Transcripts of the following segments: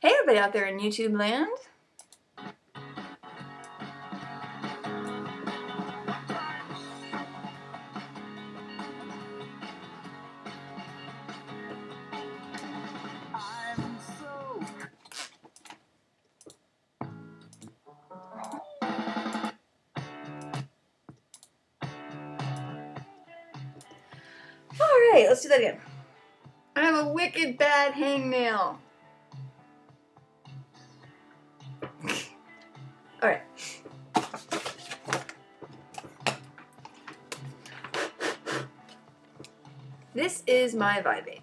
Hey everybody out there in YouTube land. Alright, let's do that again. I have a wicked bad hangnail. Alright. This is my Vivape.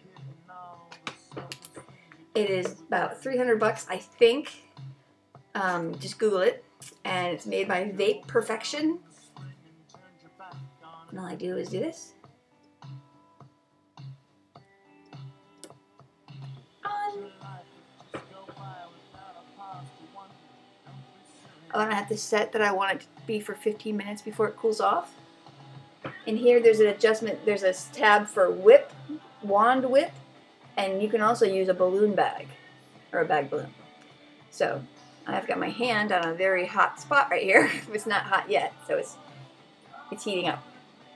It is about 300 bucks, I think. Just Google it. And it's made by Vape Perfection. And all I do is do this. I'm gonna have to set that I want it to be for 15 minutes before it cools off. And here there's an adjustment, there's a tab for whip, wand whip, and you can also use a balloon bag, or a bag balloon. So I've got my hand on a very hot spot right here. It's not hot yet, so it's heating up.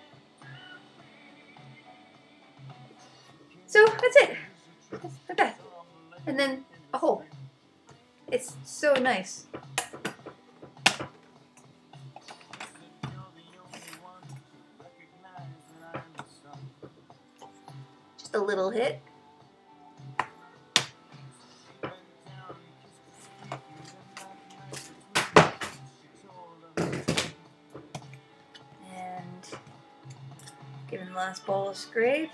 So that's it. Okay. And then a hole. It's so nice. Just a little hit. And give it the last bowl of scrape.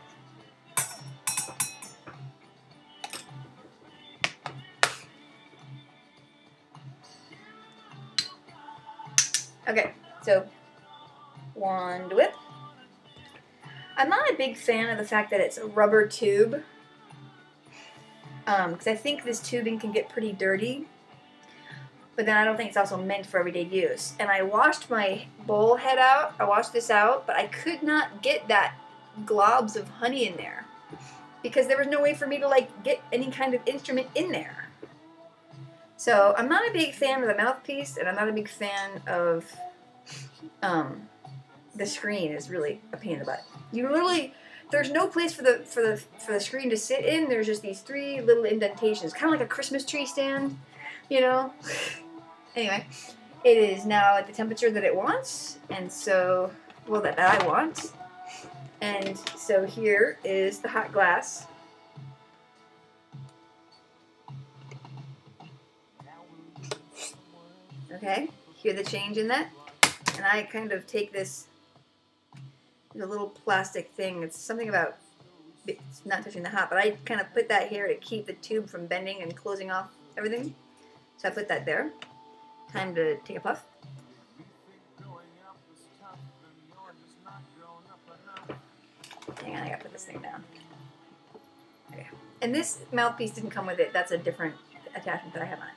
Okay, so wand whip. I'm not a big fan of the fact that it's a rubber tube, because I think this tubing can get pretty dirty, but then I don't think it's also meant for everyday use. And I washed my bowl head out, I washed this out, but I could not get that globs of honey in there, because there was no way for me to like get any kind of instrument in there. So I'm not a big fan of the mouthpiece, and I'm not a big fan of the screen. Is really a pain in the butt. You literally, there's no place for the screen to sit in. There's just these three little indentations, kind of like a Christmas tree stand, you know. Anyway, it is now at the temperature that it wants, and so, well, that I want. And so here is the hot glass. Okay, hear the change in that? And I kind of take this, the little plastic thing, it's something about it's not touching the hot, but I kind of put that here to keep the tube from bending and closing off everything. So I put that there. Time to take a puff. Hang on, I gotta put this thing down. Okay. And this mouthpiece didn't come with it, that's a different attachment that I have on it.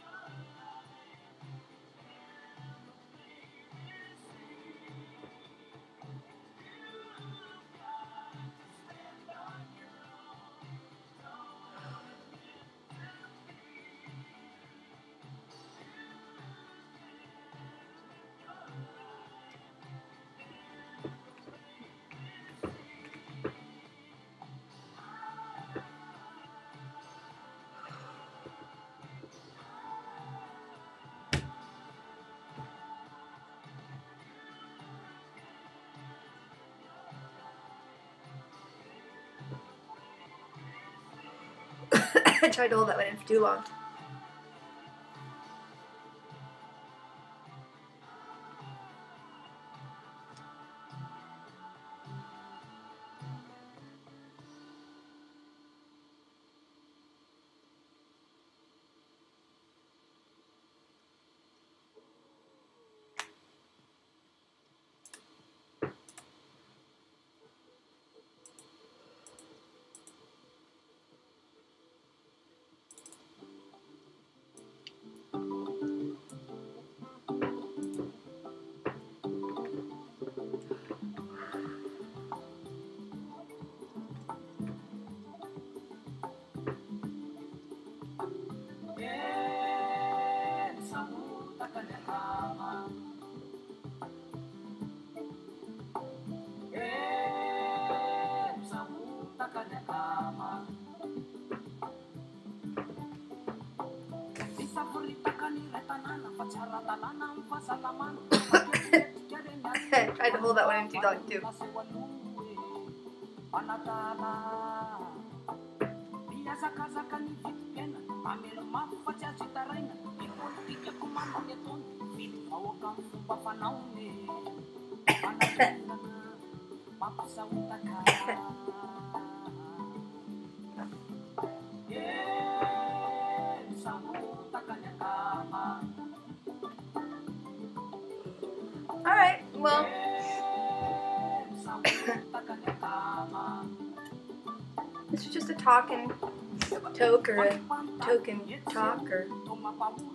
I tried to hold that one in for too long. I tried to hold that one in too long too. Alright, well. This was just a talking toke or a token talk or